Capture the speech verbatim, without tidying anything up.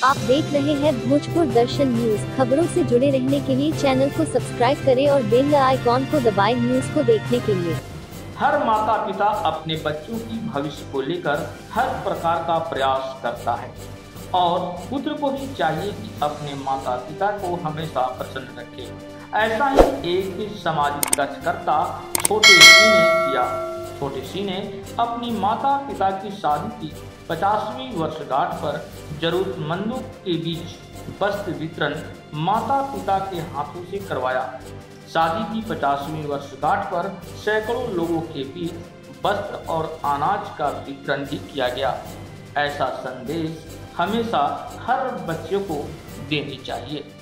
आप देख रहे हैं भोजपुर दर्शन न्यूज। खबरों से जुड़े रहने के लिए चैनल को सब्सक्राइब करें और बेल आइकॉन को दबाएं न्यूज को देखने के लिए। हर माता पिता अपने बच्चों की भविष्य को लेकर हर प्रकार का प्रयास करता है और पुत्र को भी चाहिए कि अपने माता पिता को हमेशा प्रसन्न रखे। ऐसा ही एक सामाजिक कार्यकर्ता छोटे सी ने किया। छोटे सी ने अपनी माता पिता की शादी की पचासवीं वर्षगांठ पर जरूरतमंदों के बीच वस्त्र वितरण माता पिता के हाथों से करवाया। शादी की पचासवीं वर्षगांठ पर सैकड़ों लोगों के बीच वस्त्र और अनाज का वितरण भी किया गया। ऐसा संदेश हमेशा हर बच्चे को देनी चाहिए।